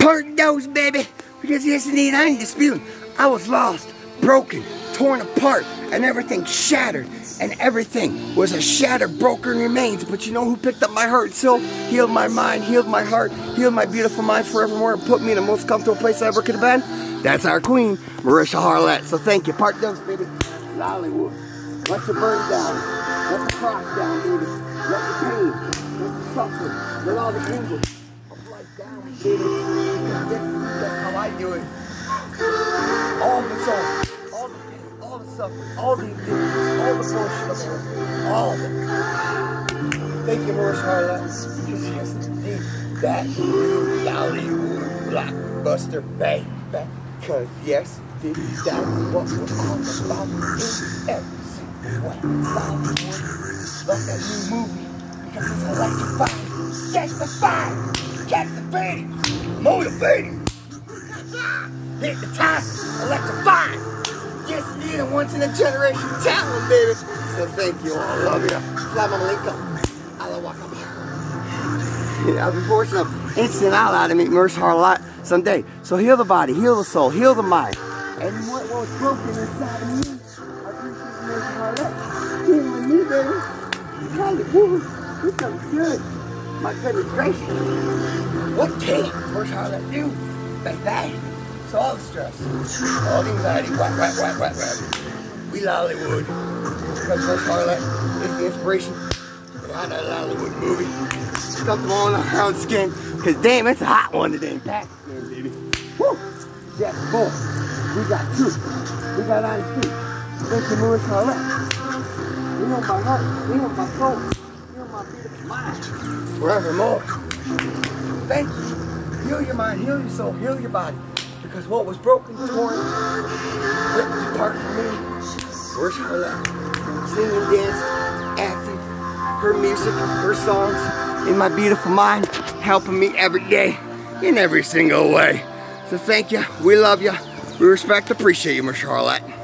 Pardon those, baby, because yes indeed, I ain't disputing. I was lost, broken, torn apart, and everything shattered, and everything was a shattered, broken remains. But you know who picked up my heart and soul, healed my mind, healed my heart, healed my beautiful mind forevermore, and put me in the most comfortable place I ever could have been? That's our queen, Marisha Harlett. So thank you. Part those, baby. Lollywood. Let the burn down. Let the cross down, baby. Let the pain, let the suffering, let all the anguish of life down, baby. That's how I do it. All the soul, all the pain, all the suffering, all the endurance, all the bullshit of it, all of it. Thank you, Marisha Harlett. Because yes, indeed, that new Lollywood blockbuster bang. Because yes, indeed, that's what we're all about in every single way. Lollywood, love that new movie because it's electrifying, testifying, captivating, motivating. Hit the time, electrifying. Yes, indeed, a once-in-a-generation talent, baby. So thank you all. I love you. Salam alaikum. Allah wakam. I'll be fortunate enough, instant out to meet Marisha Harlett someday. So heal the body, heal the soul, heal the mind. And what was broken inside of me, I appreciate Marisha Harlett. Healing me, baby. Hallelujah. This feels good. My goodness gracious. What can Marisha Harlett do? Baby. So all the stress, all the anxiety, what. We Lollywood. Because Marisha Harlett is the inspiration behind that Lollywood movie. Stuff them all on our own skin. Because damn, it's a hot one today. Packed skin, baby. Woo! Yes, boy. We got truth. We got honesty. Thank you, Marisha Harlett. You know my heart. You know my soul. You know my beautiful mind. Forevermore. Thank you. Heal your mind, heal your soul, heal your body. Because what was broken, torn, ripped apart from me, Marisha Harlett, singing, dancing, acting, her music, her songs, in my beautiful mind, helping me every day, in every single way. So thank you, we love you, we respect, appreciate you, Marisha Harlett.